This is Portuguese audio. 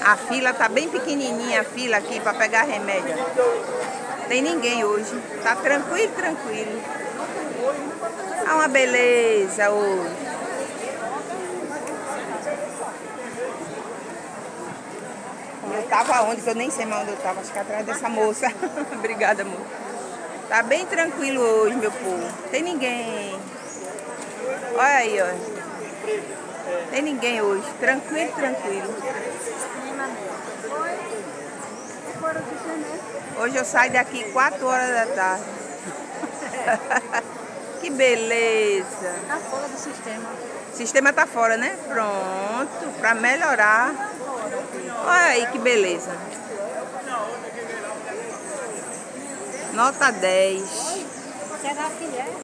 A fila tá bem pequenininha, a fila aqui para pegar remédio. Tem ninguém hoje. Tá tranquilo, tranquilo. Ah, uma beleza hoje. Eu tava onde? Que eu nem sei mais onde eu tava. Acho que atrás dessa moça. Obrigada, amor. Tá bem tranquilo hoje, meu povo. Tem ninguém. Olha aí, ó. Tem ninguém hoje. Tranquilo, tranquilo. Hoje eu saio daqui 4 horas da tarde. Que beleza. Tá fora do sistema. O sistema tá fora, né? Pronto. Pra melhorar. Olha aí que beleza. Nota 10. Será que é?